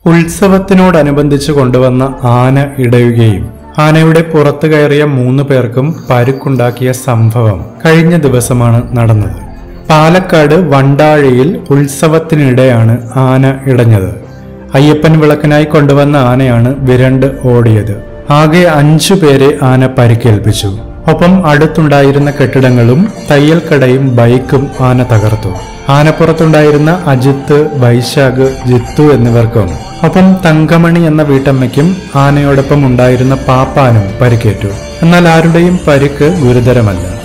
ഉത്സവത്തിനോടനുബന്ധിച്ച് കൊണ്ടുവന്ന ആന ഇടയുകയും ആനയുടെ പുറത്തു കയറിയ 3 പേർക്കും പരുക്കുണ്ടാക്കിയ സംഭവം കഴിഞ്ഞ ദിവസമാണ് നടന്നത്. പാലക്കാട് വണ്ടാഴിയിൽ ഉത്സവത്തിനിടെയാണ് ആന ഇടഞ്ഞത്. അയ്യപ്പൻ വിളക്കിനായി കൊണ്ടുവന്ന ആനയാണ് വിരണ്ട് ഓടിയത്. ആകെ 5 പേരെ ആന പരിക്കേൽപ്പിച്ചു. ഒപ്പം അടുത്തുണ്ടായിരുന്ന കെട്ടിടങ്ങളും തയ്യൽക്കടയും ബൈക്കും ആന തകർത്തു. ആനപ്പുറത്തുണ്ടായിരുന്ന അജിത്ത്, വൈശാഖ്, ജിത്തു എന്നിവർക്കും ഒപ്പം തങ്കമണി എന്ന വീട്ടമ്മയ്ക്കും ആനയോടൊപ്പം ഉണ്ടായിരുന്ന പാപ്പാനും പരിക്കേറ്റു. എന്നാൽ ആരുടെയും പരിക്ക് ഗുരുതരമല്ല.